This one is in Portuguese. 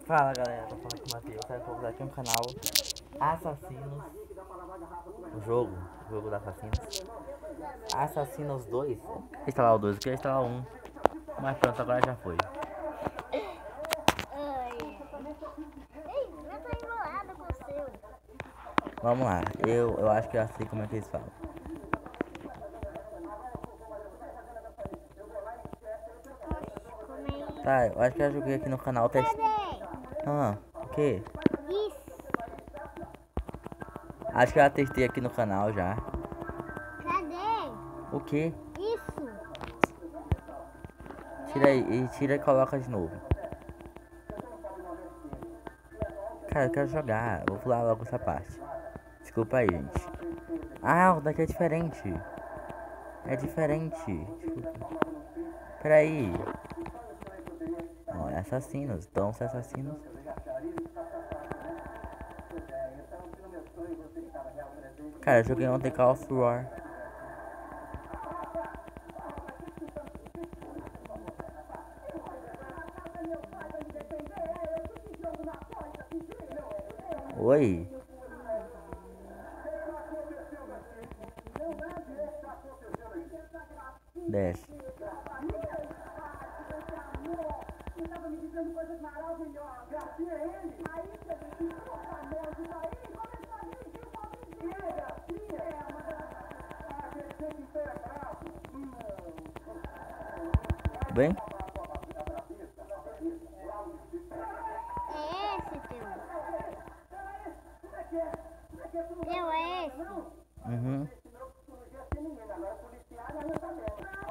Fala galera, tô falando com o Matheus, quero convidar aqui no canal Assassinos, o jogo da Assassinos. Assassinos 2, instalar o 2, eu queria instalar o 1, mas pronto, agora já foi. Ai. Ei, eu tô enrolada com o seu. Vamos lá, eu acho que eu sei como é que eles falam. Tá, eu acho que eu já joguei aqui no canal teste. Cadê? O que? Isso. Acho que eu já testei aqui no canal já. Cadê? O que? Isso. Tira aí, tira e coloca de novo. Cara, eu quero jogar, vou pular logo essa parte. Desculpa aí, gente. Ah, o daqui é diferente. É diferente. Desculpa. Peraí. Ó, é assassinos. Então, se é assassinos. Cara, eu joguei ontem Call of War. Oi. Desce. Bem? É esse teu. Teu é esse. Uhum.